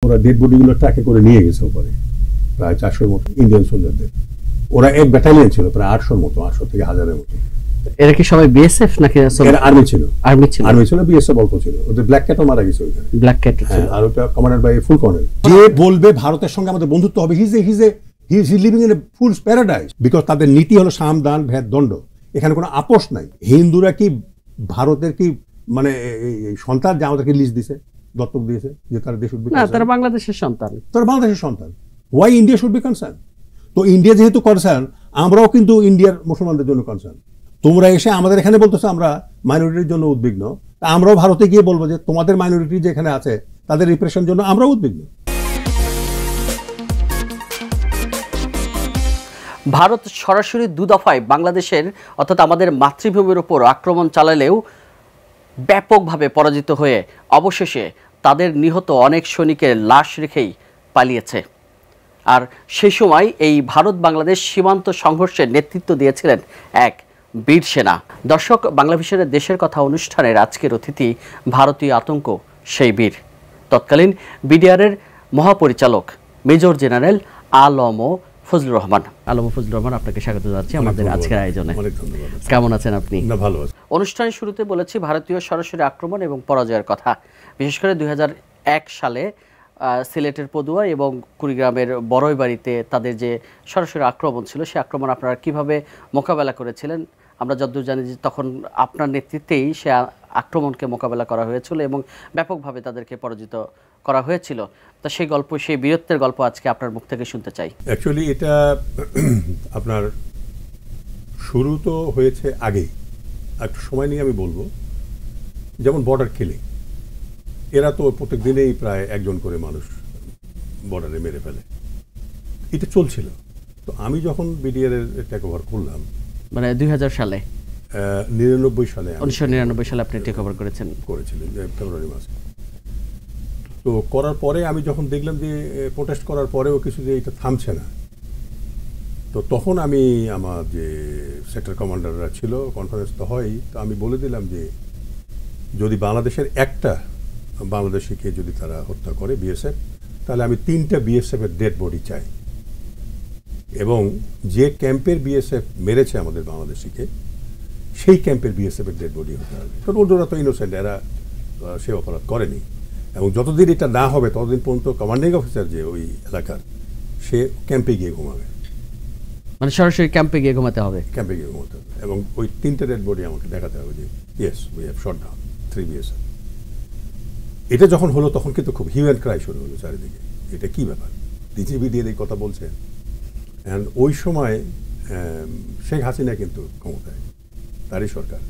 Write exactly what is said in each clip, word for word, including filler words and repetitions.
ওরা ডেড বডিগুলো ট্রাকে করে নিয়ে গেছে ওপরে প্রায় চারশোর মতো ইন্ডিয়ান সোলজারদের। ওরা এক ব্যাটালিয়ন ছিল প্রায় আটশোর মতো, আটশো থেকে হাজারের মতো। এরা কি সবাই বিএসএফ নাকি এরা আর্মি ছিল? আর্মি ছিল, আর্মি ছিল, বিএসএফ অল্প ছিল। ওদের ব্ল্যাক ক্যাটও মারা গেছে ওইখানে। ব্ল্যাক ক্যাট ছিল, আর ওটা কমান্ডার বাই ফুল কর্নেল। যে বলবে ভারতের সঙ্গে আমাদের বন্ধুত্ব হবে, his a his a he is living in a fool paradise, because তাদের নীতি হলো সাম দান ভেদ দণ্ড। এখানে কোনো আপোষ নাই। হিন্দুরা কি ভারতের কি মানে সন্তান যে আমাদেরকে লিজ দিছে, দত্তক দিয়েছে, যে তারা দেশ উদ্ভিদ? না, তারা বাংলাদেশের সন্তান, তারা বাংলাদেশের সন্তান। Why India should be concern? তো ইন্ডিয়া যেহেতু কনসার্ন, আমরাও কিন্তু ইন্ডিয়ার মুসলমানদের জন্য কনসার্ন। তোমরা এসে আমাদের এখানে বলতেছো আমরা মাইনরিটির জন্য উদ্বিগ্ন, আমরাও ভারতে গিয়ে বলবো যে তোমাদের মাইনরিটি যেখানে আছে তাদের রিপ্রেশন জন্য আমরাও উদ্বিগ্ন। ভারত সরাসরি দু দফায় বাংলাদেশের অর্থাৎ আমাদের মাতৃভূমির উপর আক্রমণ চালালেও ব্যাপকভাবে পরাজিত হয়ে অবশেষে তাদের নিহত অনেক সৈনিকের লাশ রেখেই পালিয়েছে। আর সেই সময় এই ভারত বাংলাদেশ সীমান্ত সংঘর্ষের নেতৃত্ব দিয়েছিলেন এক বীর সেনা। দর্শক, বাংলাভিশনের দেশের কথা অনুষ্ঠানের আজকের অতিথি ভারতীয় আতঙ্ক সেই বীর, তৎকালীন বিডিআরের মহাপরিচালক মেজর জেনারেল আলম ফজলুর রহমান। আলম ফজলুর রহমান, আপনাকে স্বাগত জানাচ্ছি আমাদের আজকের আয়োজনে। কেমন আছেন আপনি? ভালো আছি। অনুষ্ঠানের শুরুতে বলেছি ভারতীয় সরাসরি আক্রমণ এবং পরাজয়ের কথা। বিশেষ করে দুই হাজার এক সালে সিলেটের পদুয়া এবং কুড়িগ্রামের বড়ইবাড়িতে তাদের যে সরাসরি আক্রমণ ছিল, সে আক্রমণ আপনারা কিভাবে মোকাবেলা করেছিলেন? আমরা যতদূর জানি যে তখন আপনার নেতৃত্বেই সে আক্রমণকে মোকাবেলা করা হয়েছিল এবং ব্যাপকভাবে তাদেরকে পরাজিত করা হয়েছিল। তা সেই গল্প, সেই বীরত্বের গল্প আজকে আপনার মুখ থেকে শুনতে চাই। অ্যাকচুয়ালি এটা আপনার শুরু তো হয়েছে আগেই, একটু সময় নিয়ে আমি বলবো। যেমন বর্ডার কিলিং, এরা তো প্রত্যেক দিনেই প্রায় একজন করে মানুষ বর্ডারে মেরে ফেলে, এটা চলছিল। তো আমি যখন বিডিআর এর টেক ওভার করলাম, মানে দুই হাজার সালে, নিরানব্বই সালে, উনিশশো নিরানব্বই সালে আপনি টেক ওভার করেছেন করেছিলেন ফেব্রুয়ারি মাসে। তো করার পরে আমি যখন দেখলাম যে প্রোটেস্ট করার পরেও কিছু যে এটা থামছে না, তো তখন আমি আমার যে সেক্টর কমান্ডাররা ছিল, কনফারেন্স তো হয়, তো আমি বলে দিলাম যে যদি বাংলাদেশের একটা বাংলাদেশিকে যদি তারা হত্যা করে বিএসএফ, তাহলে আমি তিনটা বিএসএফ এর ডেড বডি চাই, এবং যে ক্যাম্পের বিএসএফ মেরেছে আমাদের বাংলাদেশিকে সেই ক্যাম্পের বিএসএফ এর ডেড বডি হতে হবে। কারণ ওরা তো ইনোসেন্ট, এরা সে অপরাধ করেনি। এবং যতদিন এটা না হবে ততদিন পর্যন্ত কমান্ডিং অফিসার যে ওই এলাকার, সে ক্যাম্পে গিয়ে ঘুমাবে, মানে সরাসরি ক্যাম্পে গিয়ে ঘুমাতে হবে, ক্যাম্পে গিয়ে ঘুমাতে হবে। এবং ওই তিনটে ডেড বডি আমাকে দেখাতে হবে যে yes we have shot down three BSF. এটা যখন হলো তখন কিন্তু খুব হিউম্যান ক্রাই শুরু হলো চারিদিকে, এটা কি ব্যাপার, ডিজিবি দিয়ে এই কথা বলছেন। অ্যান্ড ওই সময় শেখ হাসিনা কিন্তু ক্ষমতায়, তারই সরকার।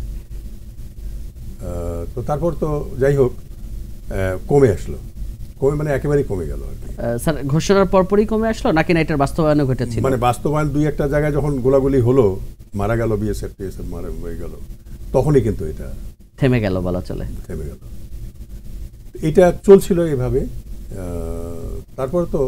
তো তারপর তো যাই হোক কমে আসলো, কমে মানে একেবারেই কমে গেল আর কি। স্যার, ঘোষণার পরপরই কমে আসলো নাকি না এটার বাস্তবায়নও ঘটেছিল? মানে বাস্তবায়ন দুই একটা জায়গায় যখন গোলাগুলি হলো, মারা গেল বিএসএফ টিএসএফ মারা হয়ে গেল, তখনই কিন্তু এটা থেমে গেল বলা চলে, থেমে গেল। এটা চলছিল এভাবে। তারপর তো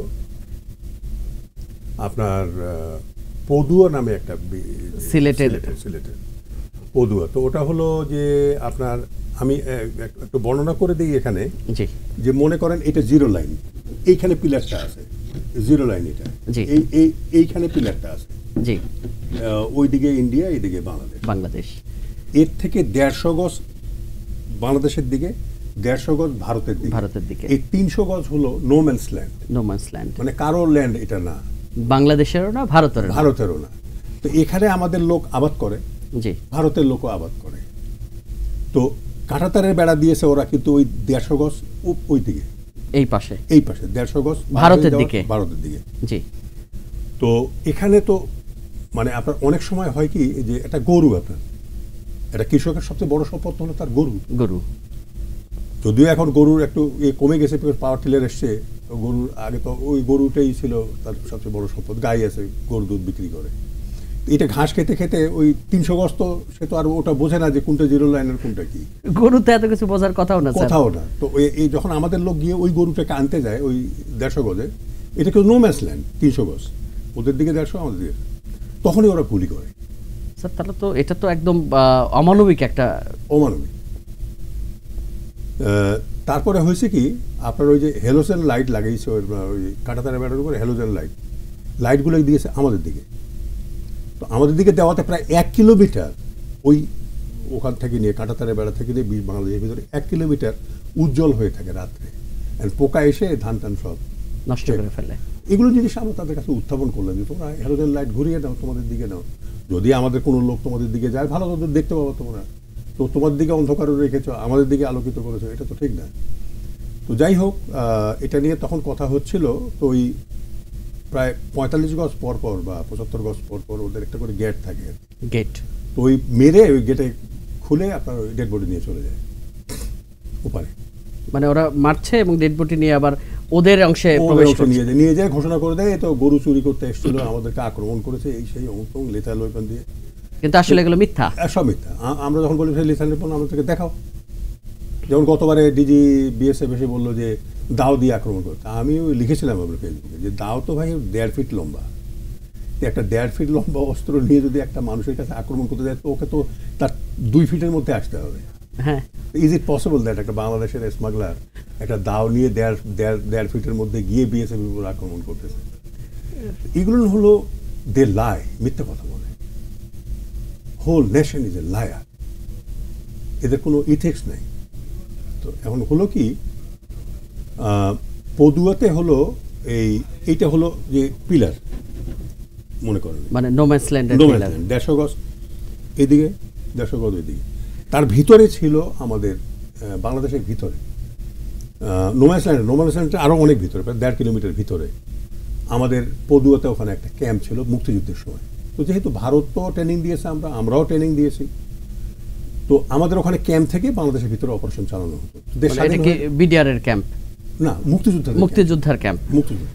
আপনার পদুয়া নামে একটা সিলেটের সিলেটের পদুয়া, তো ওটা হলো যে আপনার, আমি একটু বর্ণনা করে দিই এখানে, যে মনে করেন এটা জিরো লাইন, এইখানে পিলারটা আছে, জিরো লাইন এটা, এই এইখানে পিলারটা আছে, জি, ওইদিকে ইন্ডিয়া, এইদিকে বাংলাদেশ বাংলাদেশ এর থেকে দেড়শো গজ বাংলাদেশের দিকে, দেড়শো গজ ভারতের দিকে, ভারতের দিকে এই তিনশো গজ হলো no man's land, no man's land মানে কারোর ল্যান্ড এটা না, বাংলাদেশেরও না, ভারতের ভারতেরও না। তো এখানে আমাদের লোক আবাদ করে, জি, ভারতের লোকও আবাদ করে। তো কাঁটাতারের বেড়া দিয়েছে ওরা, কিন্তু ওই দেড়শো গজ ওই দিকে, এই পাশে, এই পাশে দেড়শো গজ ভারতের দিকে, ভারতের দিকে, জি। তো এখানে তো মানে আপনার অনেক সময় হয় কি যে একটা গরু, আপনার একটা কৃষকের সবচেয়ে বড় সম্পদ হলো তার গরু, গরু যদিও এখন গরুর একটু কমে গেছে, পাওয়ার টিলার এসছে, গরুর আগে তো ওই গরুটাই ছিল তার সবচেয়ে বড় সম্পদ। গাই আছে, গরু দুধ বিক্রি করে, এটা ঘাস খেতে খেতে ওই তিনশো গজ, তো সে তো আর ওটা বোঝে না যে কোনটা জিরো লাইনের কোনটা কি, গরু তো এত কিছু বোঝার কথাও না, কথাও না। তো এই যখন আমাদের লোক গিয়ে ওই গরুটাকে আনতে যায় ওই দেড়শো গজে, এটা কেউ নো ম্যানস ল্যান্ড, তিনশো গজ ওদের দিকে দেড়শো আমাদের দিকে, তখনই ওরা গুলি করে। স্যার, তাহলে তো এটা তো একদম অমানবিক, একটা অমানবিক। তারপরে হয়েছে কি আপনার ওই যে হেলোজেন লাইট লাগাইছে ওই ওই কাঁটাতারের বেড়ার উপরে হেলোজেন লাইট লাইটগুলো দিয়েছে আমাদের দিকে। তো আমাদের দিকে দেওয়াতে প্রায় এক কিলোমিটার ওই ওখান থেকে নিয়ে কাঁটাতারের বেড়া থেকে নিয়ে বাংলাদেশের ভিতরে এক কিলোমিটার উজ্জ্বল হয়ে থাকে রাত্রে, পোকা এসে ধান টান সব নষ্ট করে ফেলে। এগুলো জিনিস আমরা তাদের কাছে উত্থাপন করলাম যে তোমরা হ্যালোজেন লাইট ঘুরিয়ে দাও, তোমাদের দিকে নাও, যদি আমাদের কোনো লোক তোমাদের দিকে যায় ভালো তোদের দেখতে পাবো তোমরা, তো তোমার দিকে অন্ধকার রেখেছো আমাদের দিকে আলোকিত করেছো, এটা তো ঠিক না। তো যাই হোক, এটা নিয়ে তখন কথা হচ্ছিল। তো ওই প্রায় পঁয়তাল্লিশ গজ পর পর বা পঁচাত্তর গজ পর পর ওদের একটা করে গেট থাকে, গেট। তো ওই মেরে ওই গেটে খুলে আপনার ওই ডেড বডি নিয়ে চলে যায় ওপারে। মানে ওরা মারছে এবং ডেড বডি নিয়ে আবার ওদের অংশে প্রবেশ করছে, নিয়ে যায় নিয়ে যায় ঘোষণা করে দেয় তো গরু চুরি করতে এসেছিল, আমাদেরকে আক্রমণ করেছে, এই সেই অমুক লেথাল ওয়েপন দিয়ে। কিন্তু আসলে এগুলো মিথ্যা, সব মিথ্যা। আমরা যখন বলি সেই লেথাল ওয়েপন আমাদেরকে দেখাও, যেমন গতবারে ডিজি বিএসএফ এসে বললো যে দাও দিয়ে আক্রমণ করতে, আমিও লিখেছিলাম আমার ফেসবুকে যে দাও তো ভাই দেড় ফিট লম্বা, একটা দেড় ফিট লম্বা অস্ত্র নিয়ে যদি একটা মানুষের কাছে আক্রমণ করতে যায় তো ওকে তো তার দুই ফিটের মধ্যে আসতে হবে। হ্যাঁ, ইজ ইট পসিবল দ্যাট একটা বাংলাদেশের স্মাগলার একটা দাও নিয়ে দেড় দেড় দেড় ফিটের মধ্যে গিয়ে বিএসএফ উপর আক্রমণ করতেছে? এগুলো হলো দে লাই, মিথ্যা কথা বলে। Whole nation is a liar, এদের কোনো ইথিক্স নেই। তো এখন হলো কি, পদুয়াতে হলো এই এইটা হলো যে পিলার মনে করেন, মানে নোম্যান্স ল্যান্ডের পিলার, দেড়শো গজ এদিকে দেড়শো গজ ওইদিকে, তার ভিতরে ছিল আমাদের বাংলাদেশের ভিতরে নোম্যান্স ল্যান্ড। নোম্যান্স ল্যান্ডটা আরও অনেক ভিতরে, প্রায় দেড় কিলোমিটার ভিতরে আমাদের পদুয়াতে ওখানে একটা ক্যাম্প ছিল মুক্তিযুদ্ধের সময়। তো যেহেতু ভারত তো ট্রেনিং দিয়েছে, আমরা আমরাও ট্রেনিং দিয়েছি, তো আমাদের ওখানে ক্যাম্প থেকে বাংলাদেশের ভিতরে অপারেশন চালানো হতো। এটা কি বিডিআর এর ক্যাম্প না, মুক্তিযুদ্ধের মুক্তিযোদ্ধার ক্যাম্প, মুক্তিযুদ্ধ।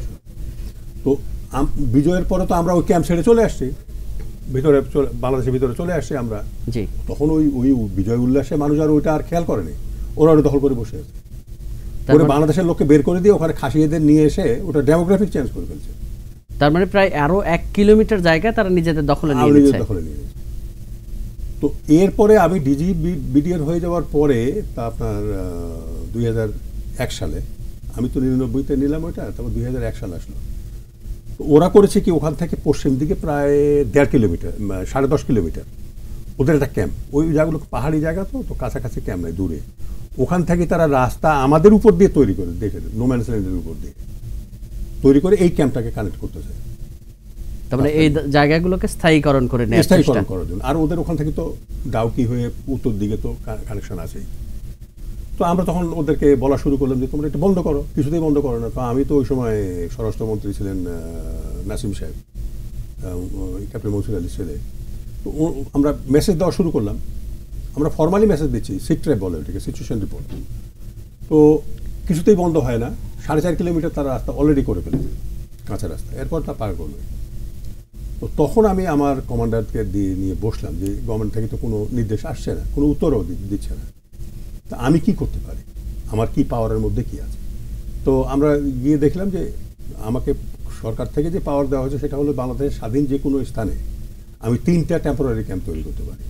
তো বিজয়ের পরে তো আমরা ওই ক্যাম্প ছেড়ে চলে আসছি ভিতরে, বাংলাদেশের ভিতরে চলে আসছি আমরা। জি, তখন ওই ওই বিজয় উল্লাসে মানুষ আর ওইটা আর খেয়াল করেনি, ওরা ওটা দখল করে বসে আছে। ওরা বাংলাদেশের লোককে বের করে দিয়ে ওখানে খাসিয়েদের নিয়ে এসে ওটা ডেমোগ্রাফিক চেঞ্জ করে ফেলছে। তার মানে প্রায় আরো এক কিলোমিটার জায়গা তারা নিজেদের দখলে নিয়ে নিয়েছে, দখলে নিয়ে নিয়েছে। তো এরপরে আমি ডিজি বিডিআর হয়ে যাওয়ার পরে তা আপনার দুই হাজার এক সালে, আমি তো নিরানব্বইতে নিলাম ওইটা, তারপর দুই হাজার এক সাল আসলো। তো ওরা করেছে কি, ওখান থেকে পশ্চিম দিকে প্রায় দেড় কিলোমিটার সাড়ে দশ কিলোমিটার ওদের একটা ক্যাম্প। ওই জায়গাগুলো পাহাড়ি জায়গা, তো তো কাছাকাছি ক্যাম্প নাই, দূরে। ওখান থেকে তারা রাস্তা আমাদের উপর দিয়ে তৈরি করে, দেখে নোম্যান্স ল্যান্ডের উপর দিয়ে তৈরি করে এই ক্যাম্পটাকে কানেক্ট করতেছে। তার মানে এই জায়গাগুলোকে স্থায়ীকরণ করে নেয়, স্থায়ীকরণ করার জন্য। আর ওদের ওখান থেকে তো ডাউকি হয়ে উত্তর দিকে তো কানেকশন আছেই। তো আমরা তখন ওদেরকে বলা শুরু করলাম যে তোমরা এটা বন্ধ করো, কিছুতেই বন্ধ করো না। তো আমি তো ওই সময় স্বরাষ্ট্রমন্ত্রী ছিলেন নাসিম সাহেব, ক্যাপ্টেন মনসুর আলীর ছেলে। তো আমরা মেসেজ দেওয়া শুরু করলাম, আমরা ফর্মালি মেসেজ দিচ্ছি, সিট্রেপ বলে ওটাকে, সিচুয়েশন রিপোর্ট। তো কিছুতেই বন্ধ হয় না। সাড়ে চার কিলোমিটার তারা রাস্তা অলরেডি করে ফেলেছে, কাঁচা রাস্তা, এরপর তা পার করবে। তো তখন আমি আমার কমান্ডারকে দিয়ে নিয়ে বসলাম যে গভর্নমেন্ট থেকে তো কোনো নির্দেশ আসছে না, কোনো উত্তরও দিচ্ছে না, তা আমি কি করতে পারি, আমার কি পাওয়ারের মধ্যে কি আছে। তো আমরা গিয়ে দেখলাম যে আমাকে সরকার থেকে যে পাওয়ার দেওয়া হয়েছে সেটা হলো বাংলাদেশের স্বাধীন যে কোনো স্থানে আমি তিনটা টেম্পোরারি ক্যাম্প তৈরি করতে পারি।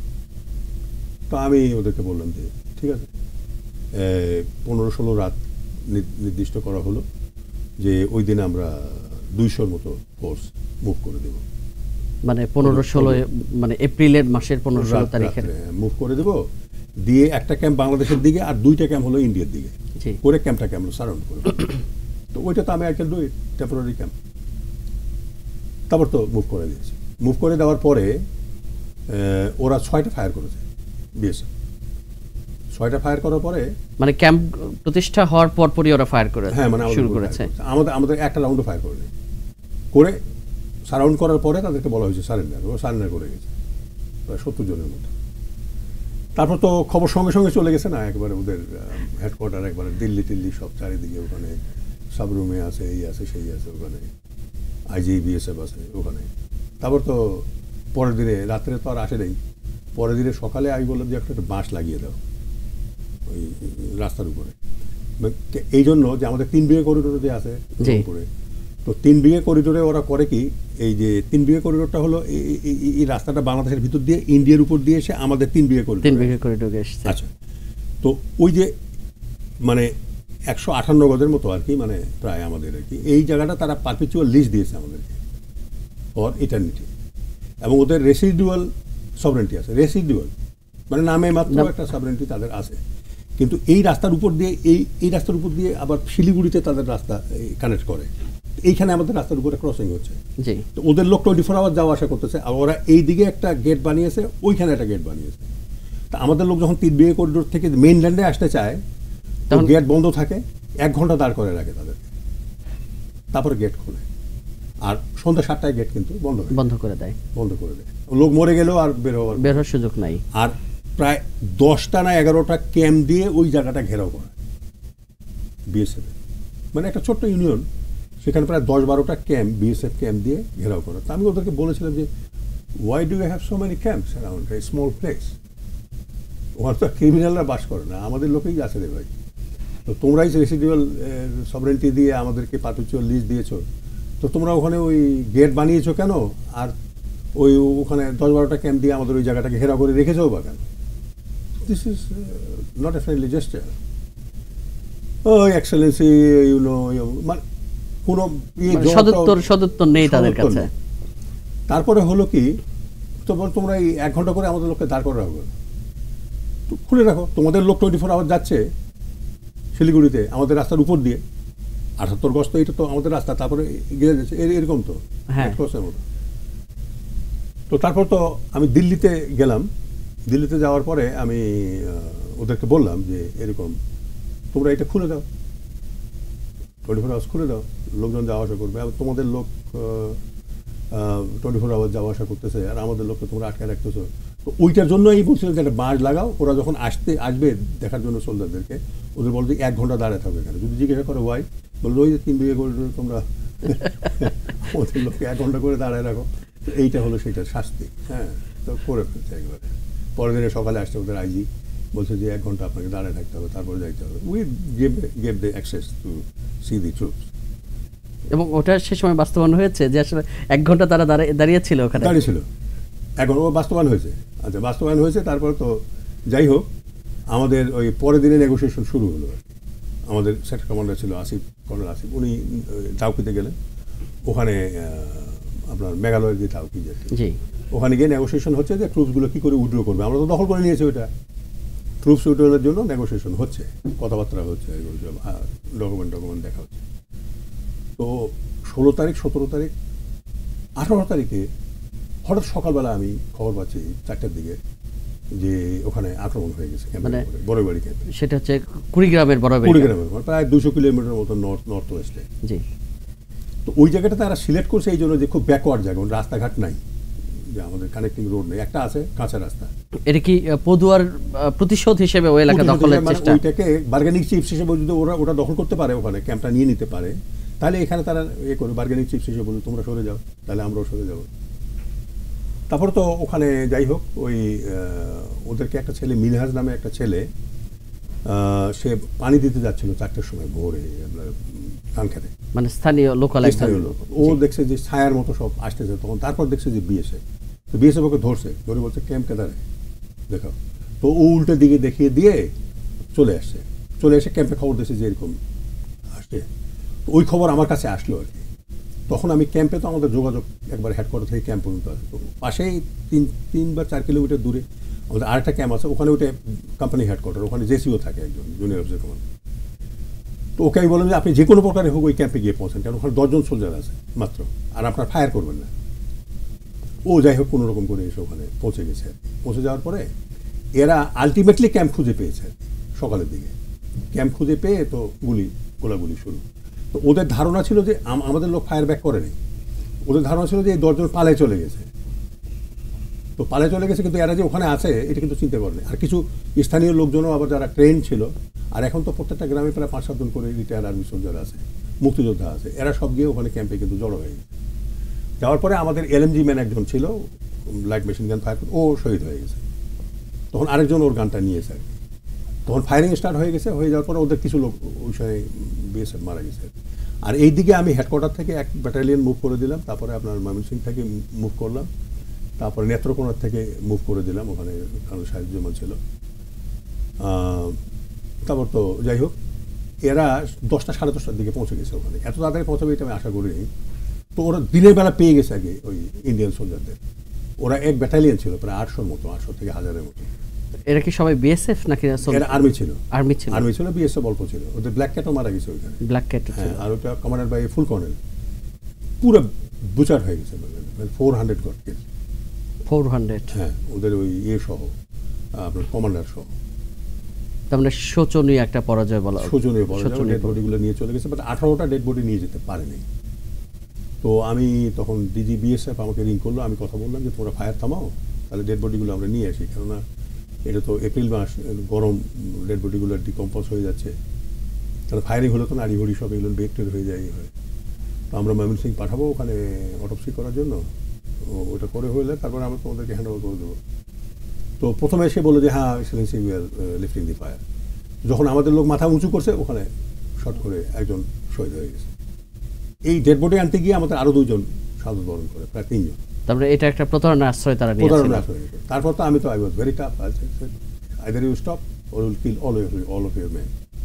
তো আমি ওদেরকে বললাম যে ঠিক আছে, পনেরো ষোলো রাত নির্দিষ্ট করা হলো যে ওই দিনে আমরা দুইশোর মতো ফোর্স মুভ করে দেব, মানে পনেরো ষোলো মানে এপ্রিলের মাসের পনেরো ষোলো তারিখে মুভ করে দেব। দিয়ে একটা ক্যাম্প বাংলাদেশের দিকে আর দুইটা ক্যাম্প হলো ইন্ডিয়ার দিকে, করে ক্যাম্পটাকে আমরা সারাউন্ড করে। তো ওইটা তো আমি একটা দুই টেম্পোরারি ক্যাম্প। তারপর তো মুভ করে দিয়েছি। মুভ করে দেওয়ার পরে ওরা ছয়টা ফায়ার করেছে, বিএসএফ ছয়টা ফায়ার করার পরে, মানে ক্যাম্প প্রতিষ্ঠা হওয়ার পর পরই ওরা ফায়ার করে, হ্যাঁ মানে শুরু করেছে। আমাদের আমাদের একটা রাউন্ডও ফায়ার করেনি, করে সারাউন্ড করার পরে তাদেরকে বলা হয়েছে সারেন্ডার, ও সারেন্ডার করে গেছে প্রায় সত্তর জনের মতো। তারপর তো খবর সঙ্গে সঙ্গে চলে গেছে না, একবারে ওদের হেডকোয়ার্টার একবারে দিল্লি টিল্লি সব চারিদিকে, ওখানে সাবরুমে আছে, এই আছে সেই আছে, ওখানে আইজি বিএসএফ আছে ওখানে। তারপর তো পরের দিনে রাত্রে তো আর আসে নেই, পরের দিনে সকালে আমি বললাম যে একটা বাঁশ লাগিয়ে দাও ওই রাস্তার উপরে, এই জন্য যে আমাদের তিন বিঘে করিডোর যে আছে উপরে, তো তিন বিঘে করিডোরে ওরা করে কি, এই যে তিন বিঘে করিডোরটা হলো এই রাস্তাটা বাংলাদেশের ভিতর দিয়ে ইন্ডিয়ার উপর দিয়ে এসে আমাদের তিন বিঘে করিডোর, তিন বিঘে করিডোর এসেছে। আচ্ছা, তো ওই যে মানে একশো আটান্ন গজের মতো আর কি, মানে প্রায় আমাদের আর কি। এই জায়গাটা তারা পারপিচুয়াল লিজ দিয়েছে আমাদেরকে ফর ইটার্নিটি, এবং ওদের রেসিডুয়াল সভরেন্টি আছে। রেসিডুয়াল মানে নামে মাত্র একটা সভরেন্টি তাদের আছে, কিন্তু এই রাস্তার উপর দিয়ে এই এই রাস্তার উপর দিয়ে আবার শিলিগুড়িতে তাদের রাস্তা কানেক্ট করে। এইখানে আমাদের রাস্তার উপরে ক্রসিং হচ্ছে, তো ওদের লোক টোয়েন্টি ফোর আওয়ার যাওয়া আসা করতেছে, আর ওরা এই দিকে একটা গেট বানিয়েছে, ওইখানে একটা গেট বানিয়েছে। তা আমাদের লোক যখন তিন বিয়ে করিডোর থেকে মেইনল্যান্ডে আসতে চায়, তখন গেট বন্ধ থাকে, এক ঘন্টা দাঁড় করে রাখে তাদেরকে, তারপরে গেট খোলে। আর সন্ধ্যা সাতটায় গেট কিন্তু বন্ধ বন্ধ করে দেয় বন্ধ করে দেয় লোক মরে গেলেও আর বের হওয়ার বের হওয়ার সুযোগ নাই। আর প্রায় দশটা না এগারোটা ক্যাম্প দিয়ে ওই জায়গাটা ঘেরাও করা বিএসএফ, মানে একটা ছোট্ট ইউনিয়ন, সেখানে প্রায় দশ বারোটা ক্যাম্প বিএসএফ ক্যাম্প দিয়ে ঘেরাও করা। তা আমি ওদেরকে বলেছিলাম যে why do you have so many camps around a small place? ওখানে তো ক্রিমিনালরা বাস করে না, আমাদের লোকেই আছে রে ভাই। তো তোমরাই রেসিডুয়াল সভরেন্টি দিয়ে আমাদেরকে পারপিচুয়াল লিজ দিয়েছো, তো তোমরা ওখানে ওই গেট বানিয়েছো কেন? আর ওই ওখানে দশ বারোটা ক্যাম্প দিয়ে আমাদের ওই জায়গাটাকে ঘেরাও করে রেখেছো বা কেন? This is not a friendly gesture. ও এক্সেলেন্সি ইউ নো, মানে কোনো সদুত্তর সদুত্তর নেই তাদের কাছে। তারপরে হলো কি, তোমরা এই এক ঘন্টা করে আমাদের লোককে দাঁড় করে রাখো, খুলে রাখো। তোমাদের লোক টোয়েন্টি ফোর আওয়ার যাচ্ছে শিলিগুড়িতে আমাদের রাস্তার উপর দিয়ে, আটাত্তর গজ তো এটা তো আমাদের রাস্তা, তারপরে গিয়ে যাচ্ছে এরকম তো হ্যাঁ। তো তারপর তো আমি দিল্লিতে গেলাম। দিল্লিতে যাওয়ার পরে আমি ওদেরকে বললাম যে এরকম তোমরা এটা খুলে দাও, টোয়েন্টি ফোর আওয়ার্স খুলে দাও, লোকজন যাওয়া আসা করবে। আর তোমাদের লোক টোয়েন্টি ফোর আওয়ার যাওয়া আসা করতেছে, আর আমাদের লোককে তোমরা আটকে রাখতেছো। তো ওইটার জন্য এই বলছিলেন যে একটা বাঁশ লাগাও, ওরা যখন আসতে আসবে দেখার জন্য সোলজারদেরকে, ওদের বলতে এক ঘন্টা দাঁড়ায় থাকবে এখানে। যদি জিজ্ঞাসা করে ওয়াই, বললো ওই তিন বিঘে করে তোমরা ওদের লোককে এক ঘন্টা করে দাঁড়ায় রাখো। তো এইটা হলো সেইটার শাস্তি। হ্যাঁ, তো করে ফেলছে একবারে। পরের দিনে সকালে আসছে ওদের আইজি, বলছে যে এক ঘন্টা আপনাকে দাঁড়ায় থাকতে হবে, তারপরে যাইতে হবে। We gave gave the access to see the troops. এবং ওটা সে সময় বাস্তবায়ন হয়েছে যে আসলে এক ঘন্টা তারা দাঁড়িয়েছিল ওখানে, দাঁড়িয়েছিল। এখন ও বাস্তবায়ন হয়েছে। আচ্ছা, বাস্তবায়ন হয়েছে। তারপর তো যাই হোক, আমাদের ওই পরের দিনে নেগোসিয়েশন শুরু হলো। আমাদের সেক্টর কমান্ডার ছিল আসিফ, কর্নেল আসিফ, উনি ডাউকিতে গেলেন। ওখানে আপনার মেঘালয়ের যে ডাউকি যেটা, ওখানে গিয়ে নেগোসিয়েশন হচ্ছে যে ট্রুপসগুলো কী করে উইথড্র করবে। আমরা তো দখল করে নিয়েছি ওইটা। ট্রুপস উইথড্রয়ের জন্য নেগোসিয়েশন হচ্ছে, কথাবার্তা হচ্ছে, ডকুমেন্ট ডকুমেন্ট দেখা হচ্ছে। তো ষোলো তারিখ, সতেরো তারিখ, আঠারো তারিখে হঠাৎ সকালবেলা আমি খবর পাচ্ছি চারটার দিকে যে ওখানে আক্রমণ হয়ে গেছে মানে বড়বাড়ি ক্যাম্পে। সেটা হচ্ছে কুড়িগ্রামের বড়বাড়ি, কুড়িগ্রামের প্রায় দুশো কিলোমিটার মতো নর্থ নর্থ ওয়েস্টে। জি। তো ওই জায়গাটা তারা সিলেক্ট করছে এই জন্য যে খুব ব্যাকওয়ার্ড জায়গা, রাস্তাঘাট নাই, যে আমাদের কানেক্টিং রোড নেই, একটা আছে কাঁচা রাস্তা। এটা কি পদুয়ার প্রতিশোধ হিসেবে ওই এলাকা দখলের চেষ্টা? ওইটাকে বার্গেনিং চিপস হিসেবে যদি ওরা ওটা দখল করতে পারে, ওখানে ক্যাম্পটা নিয়ে নিতে পারে, তাহলে এখানে তারা এ করে বার্গেনিং চিপস হিসেবে বলুন তোমরা সরে যাও, তাহলে আমরাও সরে যাবো। তারপর তো ওখানে যাই হোক, ওই ওদেরকে একটা ছেলে, মিনহাজ নামে একটা ছেলে, সে পানি দিতে যাচ্ছিল চারটের সময় ভোরে ধান খেতে, মানে স্থানীয় লোকাল স্থানীয় লোক। ও দেখছে যে ছায়ার মতো সব আসতেছে, তখন তারপর দেখছে যে বিএসএফ। তো বিএসএফ ওকে ধরছে, ধরে বলছে ক্যাম্পকে দাঁড়ায় দেখাও। তো ও উল্টো দিকে দেখিয়ে দিয়ে চলে আসছে, চলে এসে ক্যাম্পে খবর দিয়েছে যে এরকম আসছে। তো ওই খবর আমার কাছে আসলো আর কি। তখন আমি ক্যাম্পে, তো আমাদের যোগাযোগ একবার হেডকোয়ার্টার থেকে ক্যাম্প পর্যন্ত আছে, তো পাশেই তিন তিন বা চার কিলোমিটার দূরে আমাদের আরেকটা ক্যাম্প আছে, ওখানে ওইটা কোম্পানি হেডকোয়ার্টার, ওখানে জেসিও থাকে একজন জুনিয়র অফিসার কমান্ডার। তো ওকে আমি বললাম যে আপনি যে কোনো প্রকারে হোক ওই ক্যাম্পে গিয়ে পৌঁছান, কারণ ওখানে দশজন সোলজার আছে মাত্র, আর আপনার ফায়ার করবেন না। ও যাই হোক কোনো রকম করে এসে ওখানে পৌঁছে গেছে। পৌঁছে যাওয়ার পরে এরা আলটিমেটলি ক্যাম্প খুঁজে পেয়েছে সকালের দিকে। ক্যাম্প খুঁজে পেয়ে তো গুলি গোলাগুলি শুরু। তো ওদের ধারণা ছিল যে আমাদের লোক ফায়ার ব্যাক করেনি, ওদের ধারণা ছিল যে এই দশজন পালায় চলে গেছে। তো পালায় চলে গেছে, কিন্তু এরা যে ওখানে আছে এটা কিন্তু চিন্তা করেনি। আর কিছু স্থানীয় লোকজনও আবার যারা ট্রেন ছিল, আর এখন তো প্রত্যেকটা গ্রামে প্রায় পাঁচ সাতজন করে রিটায়ার্ড আর্মি সোলজার আছে, মুক্তিযোদ্ধা আছে, এরা সব গিয়ে ওখানে ক্যাম্পে কিন্তু জড়ো হয়ে গেছে। যাওয়ার পরে আমাদের এলএমজি ম্যান একজন ছিল, লাইট মেশিন গান ফায়ার, ও শহীদ হয়ে গেছে। তখন আরেকজন ওর গানটা নিয়েছে আর কি। তখন ফায়ারিং স্টার্ট হয়ে গেছে, হয়ে যাওয়ার পরে ওদের কিছু লোক ওই সময় বিএসএফ মারা গেছে। আর এই দিকে আমি হেডকোয়ার্টার থেকে এক ব্যাটালিয়ন মুভ করে দিলাম, তারপরে আপনার ময়মনসিং থেকে মুভ করলাম, তারপরে নেত্রকোনার থেকে মুভ করে দিলাম, ওখানে কারণ সাহিত্যমান ছিল। তারপর তো যাই হোক এরা দশটা সাড়ে দশটার দিকে পৌঁছে গেছে ওখানে। এত তাড়াতাড়ি পৌঁছাবে এটা আমি আশা করিনি। তো ওরা দিনের বেলা পেয়ে গেছে আগে ওই ইন্ডিয়ান সোলজারদের। ওরা এক ব্যাটালিয়ন ছিল প্রায় আটশোর মতো, আটশো থেকে হাজারের মতো। এরা কি সবাই বিএসএফ নাকি এরা আর্মি ছিল? আর্মি ছিল, আর্মি ছিল, বিএসএফ অল্প ছিল। ওদের ব্ল্যাক ক্যাটও মারা গেছে ওইখানে। ব্ল্যাক ক্যাট, হ্যাঁ। আর ওটা কমান্ডার বাই ফুল কর্নেল, পুরো বুচার হয়ে গেছে, four hundred got kill. Four hundred হ্যাঁ, ওদের ওই ইয়ে সহ, আপনার কমান্ডার সহ। তার মানে শোচনীয় একটা পরাজয় বলা, শোচনীয় পরাজয়। ডেড বডিগুলো নিয়ে চলে গেছে, বাট আঠারোটা ডেড বডি নিয়ে যেতে পারেনি। তো আমি তখন ডিজি বিএসএফ আমাকে রিং করলো, আমি কথা বললাম যে তোমরা ফায়ার থামাও, তাহলে ডেড বডিগুলো আমরা নিয়ে আসি, কেননা এটা তো এপ্রিল মাস, গরম, ডেড বডিগুলো ডিকম্পোজ হয়ে যাচ্ছে। তাহলে ফায়ারিং হলে তো নাড়ি ভড়ি সব এগুলো বেক্টেড হয়ে যায় হয়। তো আমরা ময়মনসিংহ পাঠাবো ওখানে অটোপসি করার জন্য, ওটা করে হলে তারপরে আমরা তোমাদেরকে হ্যান্ড ওভার করে দেবো। তো প্রথমে এসে বললো যে হ্যাঁ silencing we are lifting the fire. যখন আমাদের লোক মাথা উঁচু করছে, ওখানে শট করে একজন শহীদ হয়ে গেছে। এই ডেড বডি আনতে গিয়ে আমাদের আরো দুইজন শাহাদাত বরণ করে, প্রায় তিনজন। তারপরে এটা একটা প্রতারণা আশ্রয় তারা নিয়েছিল। প্রতারণা আশ্রয়। তারপর তো আমি তো I was very tough, either you stop or will kill all all of your men.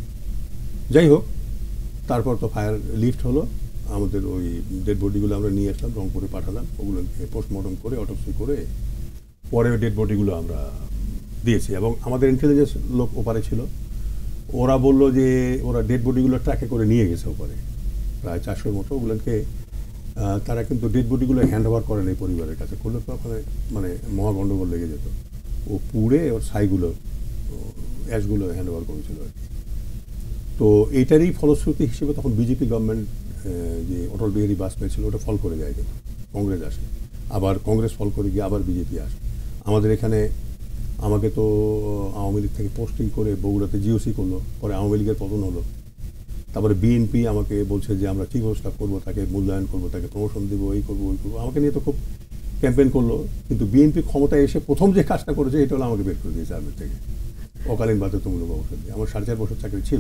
যাই হোক, তারপর তো ফায়ার লিফট হলো, আমাদের ওই ডেড বডিগুলো আমরা নিয়ে আসলাম, রংপুরে পাঠালাম, ওগুলোকে পোস্টমর্টম করে অটোপসি করে পরে ডেড বডিগুলো আমরা দিয়েছি। এবং আমাদের ইন্টেলিজেন্স লোক ওপারে ছিল, ওরা বললো যে ওরা ডেড বডিগুলো ট্র্যাকে করে নিয়ে গেছে ওপারে, প্রায় চারশোর মতো। ওগুলোকে তারা কিন্তু ডেড বডিগুলো হ্যান্ড ওভার করেন এই পরিবারের কাছে, করলে তো ওখানে মানে মহা গণ্ডগোল লেগে যেত। ও পুড়ে ওর ছাইগুলো, অ্যাশগুলো হ্যান্ড ওভার করেছিল আর কি। তো এইটারই ফলশ্রুতি হিসেবে তখন বিজেপি গভর্নমেন্ট যে অটল বিহারী বাজপেয়ী ছিল, ওটা ফল করে যায়, কিন্তু কংগ্রেস আসে, আবার কংগ্রেস ফল করে গিয়ে আবার বিজেপি আসে। আমাদের এখানে আমাকে তো আওয়ামী লীগ থেকে পোস্টিং করে বগুড়াতে জিওসি করলো, পরে আওয়ামী লীগের পতন হলো। তারপরে বিএনপি আমাকে বলছে যে আমরা চিফ অফ স্টাফ করবো, তাকে মূল্যায়ন করবো, তাকে প্রমোশন দেবো, এই করবো ওই করবো। আমাকে নিয়ে তো খুব ক্যাম্পেইন করলো, কিন্তু বিএনপি ক্ষমতায় এসে প্রথম যে কাজটা করেছে এটা হলো আমাকে বের করে দিয়েছে আর্মি থেকে, অকালীন বাধ্যতামূলক অবসর দিয়ে। আমার সাড়ে চার বছর চাকরি ছিল।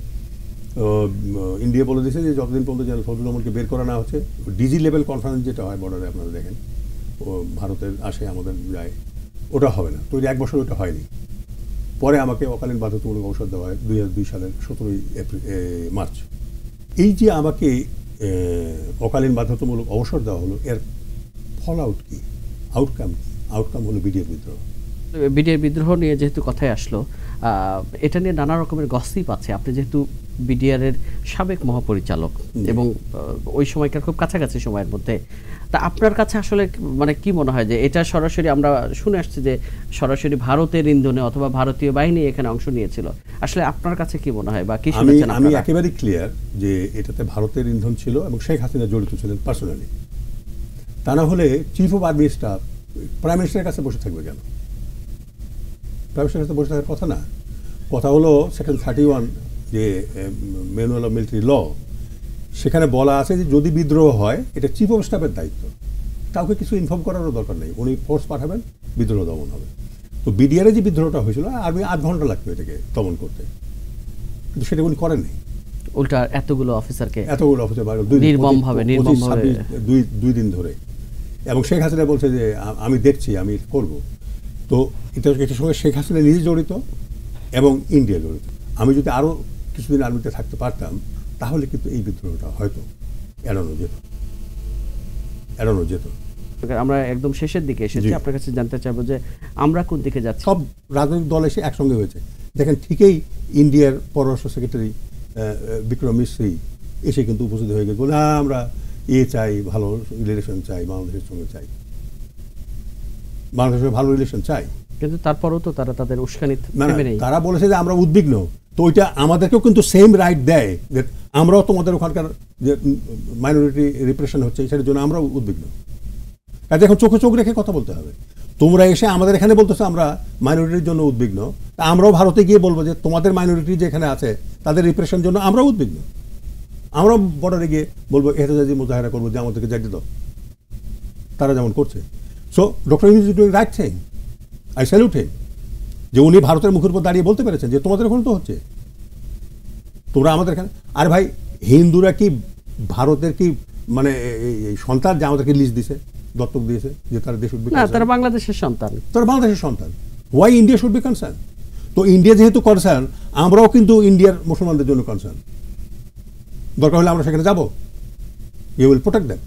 ইন্ডিয়া বলে দিয়েছে যে যতদিন পর্যন্ত জেনারেল ফজলুর রহমানকে বের করা না হচ্ছে, ডিজি লেভেল কনফারেন্স যেটা হয় বর্ডারে, আপনারা দেখেন, ও ভারতের আসে, আমাদের যায়, ওটা হবে না। তো এক বছর ওটা হয়নি। পরে আমাকে অকালীন বাধ্যতামূলক অবসর দেওয়া হয় দুই হাজার দুই সালের সতেরোই এপ্রিল মার্চ। এই যে আমাকে অকালীন বাধ্যতামূলক অবসর দেওয়া হলো, এর ফল আউট কি, আউটকাম কি? আউটকাম হলো বিডিআর বিদ্রোহ। বিডিআর বিদ্রোহ নিয়ে যেহেতু কথায় আসলো, এটা নিয়ে নানা রকমের গসিপ আছে। আপনি যেহেতু বিডিআর এর সাবেক মহাপরিচালক এবং ওই সময়কার খুব কাছাকাছি সময়ের মধ্যে, তা আপনার কাছে আসলে মানে কি মনে হয় যে এটা সরাসরি, আমরা শুনে আসছি যে সরাসরি ভারতের ইন্ধনে অথবা ভারতীয় বাহিনী এখানে অংশ নিয়েছিল, আসলে আপনার কাছে কি মনে হয় বা কি শুনেছেন? আমি একেবারে ক্লিয়ার যে এটাতে ভারতের ইন্ধন ছিল এবং শেখ হাসিনা জড়িত ছিলেন পার্সোনালি। তা না হলে chief of army staff prime মিনিস্টারের কাছে বসে থাকবে কেন? প্রাইম মিনিস্টারের কাছে বসে থাকার কথা না। কথা হলো সেকশন থার্টি ওয়ান যে ম্যানুয়াল অফ মিলিটারি ল, সেখানে বলা আছে যে যদি বিদ্রোহ হয় এটা চিফ অফ স্টাফের দায়িত্ব, কাউকে কিছু ইনফর্ম করারও দরকার নেই, উনি ফোর্স পাঠাবেন, বিদ্রোহ দমন হবে। তো বিডিআরে যে বিদ্রোহটা হয়েছিল আর্মি আধ ঘন্টা লাগতো এটাকে দমন করতে, কিন্তু সেটা উনি করেননি। উল্টা এতগুলো অফিসারকে এতগুলো অফিসার নির্মমভাবে নির্মমভাবে দুই দুই দিন ধরে। এবং শেখ হাসিনা বলছে যে আমি দেখছি, আমি করব। তো এটা এটার সঙ্গে শেখ হাসিনা নিজে জড়িত এবং ইন্ডিয়া জড়িত। আমি যদি আরও কিছুদিন আর্মিতে থাকতে পারতাম তাহলে কিন্তু এই বিদ্রোহটা হয়তো এড়ানো যেত এড়ানো যেত আমরা একদম শেষের দিকে এসেছি, আপনার কাছে জানতে চাইবো যে আমরা কোন দিকে যাচ্ছি। সব রাজনৈতিক দল এসে একসঙ্গে হয়েছে। দেখেন, ঠিকই ইন্ডিয়ার পররাষ্ট্র সেক্রেটারি বিক্রম মিশ্রি এসে কিন্তু উপস্থিত হয়ে গেছে, বলে হ্যাঁ আমরা এ চাই, ভালো রিলেশন চাই, বাংলাদেশের সঙ্গে চাই, বাংলাদেশের ভালো রিলেশন চাই। কিন্তু তারপরেও তো তারা তাদের উস্কানি থেমে নেই। তারা বলেছে যে আমরা উদ্বিগ্ন। তো ওইটা আমাদেরকেও কিন্তু সেম রাইট দেয় যে আমরাও তোমাদের ওখানকার যে মাইনরিটি রিপ্রেশন হচ্ছে সেটার জন্য আমরাও উদ্বিগ্ন। কাজে এখন চোখে চোখ রেখে কথা বলতে হবে। তোমরা এসে আমাদের এখানে বলতেছো আমরা মাইনরিটির জন্য উদ্বিগ্ন, তা আমরাও ভারতে গিয়ে বলবো যে তোমাদের মাইনরিটি যেখানে আছে তাদের রিপ্রেশন জন্য আমরাও উদ্বিগ্ন। আমরাও বর্ডারে গিয়ে বলবো এহতেজাজি মুজাহিরা করবো যে আমাদেরকে জাগিয়ে দাও, তারা যেমন করছে। So doctor Yunus is doing right thing, I salute him, যে উনি ভারতের মুখের উপর দাঁড়িয়ে বলতে পেরেছেন যে তোমাদের ওখানে তো হচ্ছে, তোমরা আমাদের এখানে। আর ভাই, হিন্দুরা কি ভারতের কি মানে সন্তান যে আমাদেরকে লিজ দিছে, দত্তক দিয়েছে, যে তারা দেশ উঠবে? না, তারা বাংলাদেশের সন্তান, তারা বাংলাদেশের সন্তান। Why India should be concern? তো ইন্ডিয়া যেহেতু কনসার্ন, আমরাও কিন্তু ইন্ডিয়ার মুসলমানদের জন্য কনসার্ন। দরকার হলে আমরা সেখানে যাব, ইউ উইল প্রোটেক্ট দেম।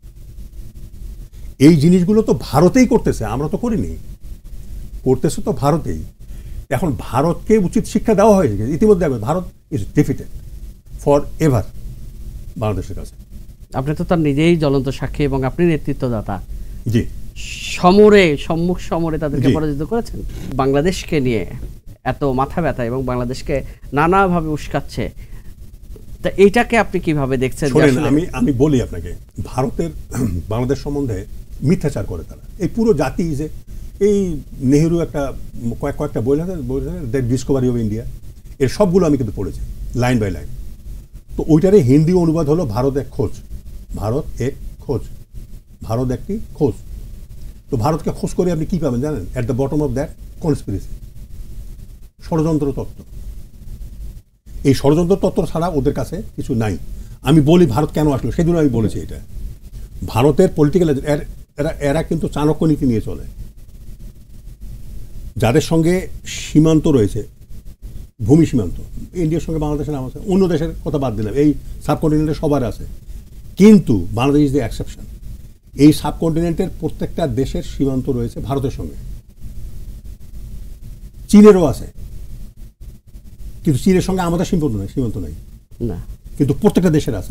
এই জিনিসগুলো তো ভারতেই করতেছে, আমরা তো করিনি, করতেছে তো ভারতেই। এখন ভারতকে উচিত শিক্ষা দেওয়া হয়েছে ইতিমধ্যে। Bharat is defeated forever বাংলাদেশের কাছে। আপনি তো তার নিজেই জ্বলন্ত সাক্ষী এবং আপনি নেতৃত্বদাতা। জি, সমরে সম্মুখ সমরে তাদেরকে পরাজিত করেছেন। বাংলাদেশকে নিয়ে এত মাথা ব্যথা এবং বাংলাদেশকে নানাভাবে উস্কাচ্ছে, তা এইটাকে আপনি কিভাবে দেখছেন? আমি আমি বলি আপনাকে, ভারতের বাংলাদেশ সম্বন্ধে মিথ্যাচার করে তারা। এই পুরো জাতি যে এই নেহেরু একটা কয়েক কয়েকটা বই বলেছেন দ্য ডিসকভারি অফ ইন্ডিয়া, এর সবগুলো আমি কিন্তু পড়েছি লাইন বাই লাইন। তো ওইটারে হিন্দি অনুবাদ হলো ভারত এক খোঁজ। ভারত এক খোঁজ, ভারত একটি খোঁজ। তো ভারতকে খোঁজ করে আপনি কি পাবেন জানেন? At the bottom of that conspiracy, ষড়যন্ত্র তত্ত্ব। এই ষড়যন্ত্র তত্ত্ব ছাড়া ওদের কাছে কিছু নাই। আমি বলি ভারত কেন আসলো, সেজন্য আমি বলেছি এটা। ভারতের পলিটিক্যাল এরা এরা কিন্তু চাণক্য নীতি নিয়ে চলে। যাদের সঙ্গে সীমান্ত রয়েছে, ভূমি সীমান্ত, ইন্ডিয়ার সঙ্গে বাংলাদেশের নাম আছে, অন্য দেশের কথা বাদ দিলাম, এই সাবকন্টিনেন্টে সবার আছে, কিন্তু বাংলাদেশ ইজ দ্য এক্সেপশন। এই সাবকন্টিনেন্টের প্রত্যেকটা দেশের সীমান্ত রয়েছে ভারতের সঙ্গে, চীনেরও আছে, কিন্তু চীনের সঙ্গে আমাদের সীমান্ত নাই, সীমান্ত নাই না, কিন্তু প্রত্যেকটা দেশের আছে।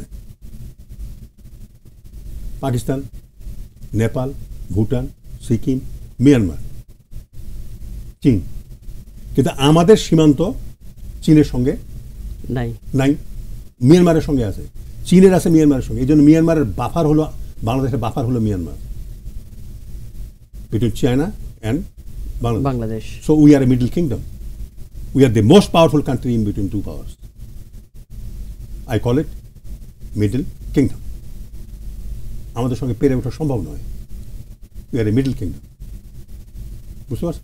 পাকিস্তান, নেপাল, ভুটান, সিকিম, মিয়ানমার, চীন, কিন্তু আমাদের সীমান্ত চীনের সঙ্গে নাই নাই মিয়ানমারের সঙ্গে আছে, চীনের আছে মিয়ানমারের সঙ্গে। এই জন্য মিয়ানমারের বাফার হলো বাংলাদেশের বাফার হলো Myanmar, between China and Bangladesh. So we are a middle kingdom, we are the most powerful country in between two powers. I call it middle kingdom. আমাদের সঙ্গে পেরে ওঠা সম্ভব নয়, we are a middle kingdom. বুঝতে পারছেন?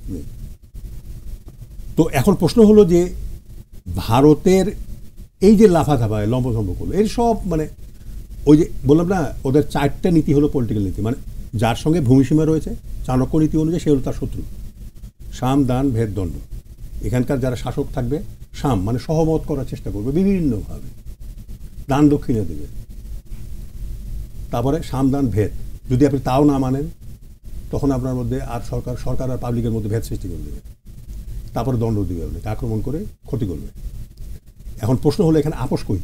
তো এখন প্রশ্ন হলো যে ভারতের এই যে লাফাধাফায় লম্বঝম্ব করলো, এর সব মানে ওই যে বললাম না, ওদের চারটা নীতি হলো পলিটিক্যাল নীতি। মানে যার সঙ্গে ভূমিসীমা রয়েছে চাণক্য নীতি অনুযায়ী সে হলো তার শত্রু। সাম, দান, ভেদ, দণ্ড। এখানকার যারা শাসক থাকবে, সাম মানে সহমত করার চেষ্টা করবে বিভিন্নভাবে, দান দক্ষিণে দেবে। তারপরে সাম, দান, ভেদ। যদি আপনি তাও না মানেন, তখন আপনার মধ্যে আর সরকার সরকার আর পাবলিকের মধ্যে ভেদ সৃষ্টি করে দেবে। তারপরে দণ্ড দিবে, আপনাকে আক্রমণ করে ক্ষতি করবে। এখন প্রশ্ন হলো এখানে আপোষ কই?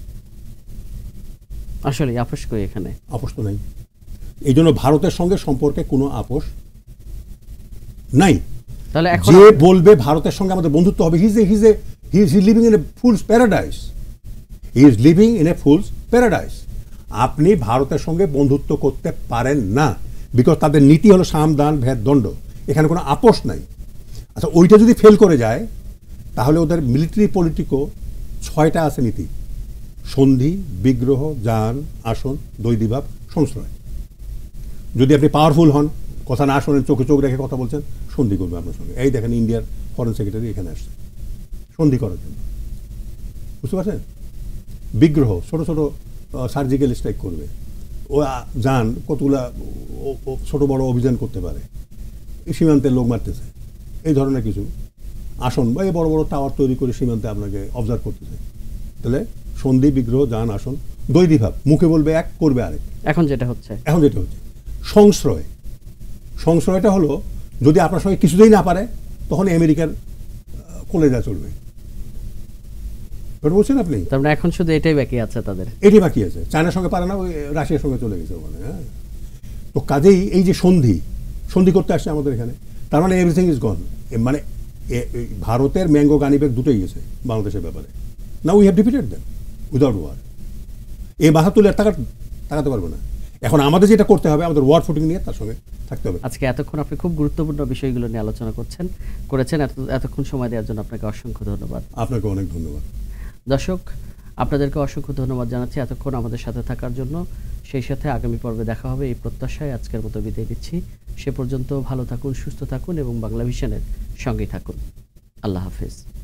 আসলে আপোষ কই? এখানে আপোষ তো নাই। এই জন্য ভারতের সঙ্গে সম্পর্কে কোনো আপোষ নাই। তাহলে যে বলবে ভারতের সঙ্গে আমাদের বন্ধুত্ব হবে, he is a he is a he is living in a fool's paradise. He is living in a fool's paradise. আপনি ভারতের সঙ্গে বন্ধুত্ব করতে পারেন না, বিকজ তাদের নীতি হলো সাম, দান, ভেদ, দণ্ড। এখানে কোনো আপোষ নাই। আচ্ছা, ওইটা যদি ফেল করে যায়, তাহলে ওদের মিলিটারি পলিটিকও ছয়টা আছে নীতি: সন্ধি, বিগ্রহ, যান, আসন, দ্বৈদিভাব, সংশ্রয়। যদি আপনি পাওয়ারফুল হন, কথা না শোনেন, চোখে চোখ রেখে কথা বলছেন, সন্ধি করবে আপনার সঙ্গে। এই দেখেন ইন্ডিয়ার ফরেন সেক্রেটারি এখানে আসছে সন্ধি করার জন্য। বুঝতে পারছেন? বিগ্রহ, ছোট ছোট সার্জিক্যাল স্ট্রাইক করবে। ও যান, কতগুলা ছোট বড় অভিযান করতে পারে, এই সীমান্তের লোক মারতেছে, এই ধরনের কিছু। আসন বা এই বড় বড় টাওয়ার তৈরি করে সীমান্তে আপনাকে অবজার্ভ করতেছে। তাহলে সন্ধি, বিগ্রহ, যান, আসন, দ্বৈদিভাব, মুখে বলবে এক, করবে আরেক। এখন যেটা হচ্ছে এখন যেটা হচ্ছে সংশ্রয়। সংশ্রয়টা হলো যদি আপনার সঙ্গে কিছুতেই না পারে, তখন আমেরিকার কলেজা চলবে। বলছেন আপনি? তার মানে এখন শুধু এটাই বাকি আছে তাদের, এটাই বাকি আছে। চায়নার সঙ্গে পারে না, ওই রাশিয়ার সঙ্গে চলে গেছে ওখানে। হ্যাঁ, তো কাজেই এই যে সন্ধি সন্ধি করতে আসছে আমাদের এখানে, তার মানে এভরিথিং ইজ গন। মানে ভারতের ম্যাঙ্গো গানিবেগ দুটোই গেছে বাংলাদেশের ব্যাপারে। না, we have defeated them without war. এই বাধা তুলে আর টাকা তাকাতে পারবে না। এখন আমাদের যেটা করতে হবে, আমাদের ওয়ার ফুটিং নিয়ে তার সঙ্গে থাকতে হবে। আজকে এতক্ষণ আপনি খুব গুরুত্বপূর্ণ বিষয়গুলো নিয়ে আলোচনা করছেন করেছেন এত এতক্ষণ সময় দেওয়ার জন্য আপনাকে অসংখ্য ধন্যবাদ। আপনাকে অনেক ধন্যবাদ। দর্শক, আপনাদেরকে অসংখ্য ধন্যবাদ জানাচ্ছি এতক্ষণ আমাদের সাথে থাকার জন্য। সেই সাথে আগামী পর্বে দেখা হবে এই প্রত্যাশায় আজকের মতো বিদায় দিচ্ছি। সে পর্যন্ত ভালো থাকুন, সুস্থ থাকুন এবং বাংলা ভিশনের সঙ্গেই থাকুন। আল্লাহ হাফেজ।